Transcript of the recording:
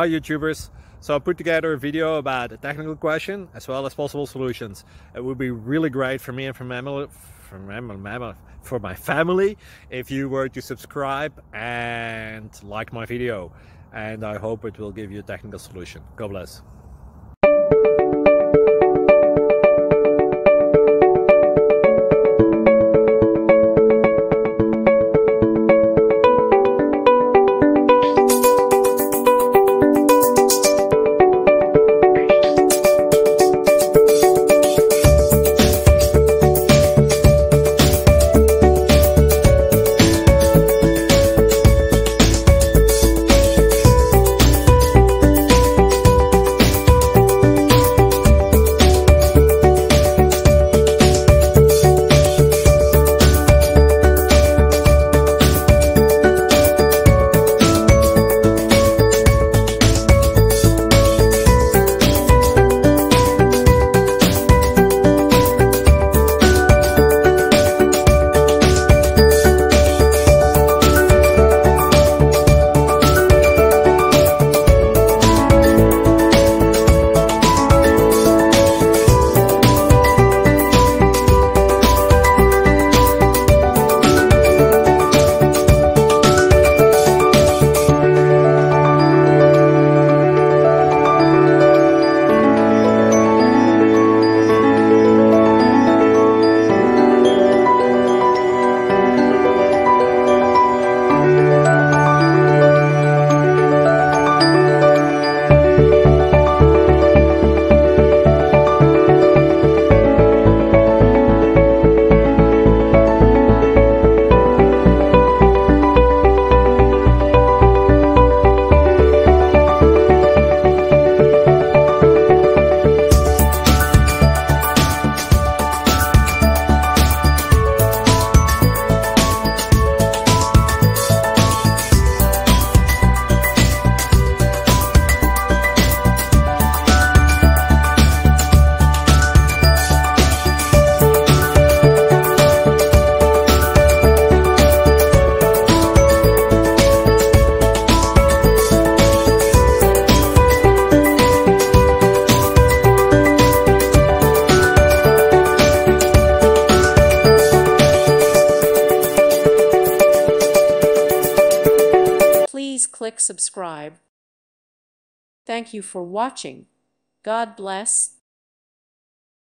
Hi YouTubers! So I put together a video about a technical question as well as possible solutions. It would be really great for me and for my family if you were to subscribe and like my video, and I hope it will give you a technical solution. God bless. Please click subscribe. Thank you for watching. God bless.